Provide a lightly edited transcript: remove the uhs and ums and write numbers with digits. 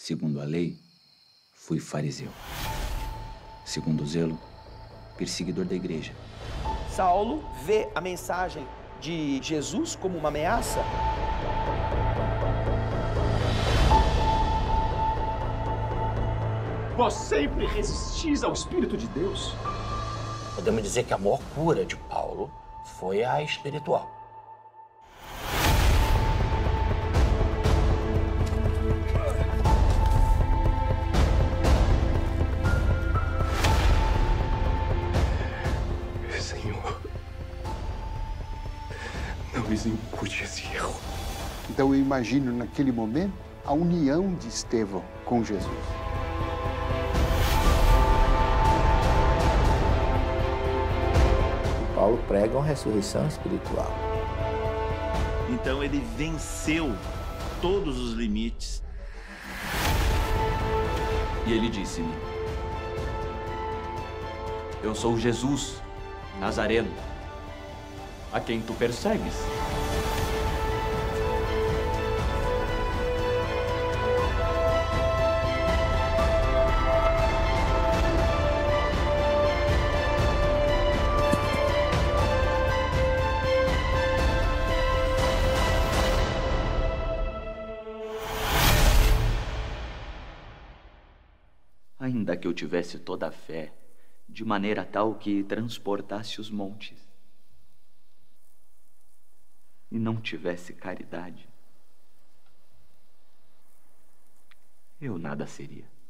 Segundo a lei, fui fariseu. Segundo o zelo, perseguidor da igreja. Saulo vê a mensagem de Jesus como uma ameaça. Vós sempre resistis ao Espírito de Deus. Podemos dizer que a maior cura de Paulo foi a espiritual. Senhor, não lhes impute esse erro. Então eu imagino naquele momento a união de Estevão com Jesus. Paulo prega uma ressurreição espiritual. Então ele venceu todos os limites. E ele disse-me: eu sou Jesus, Nazareno, a quem tu persegues. Ainda que eu tivesse toda a fé, de maneira tal que transportasse os montes, e não tivesse caridade, eu nada seria.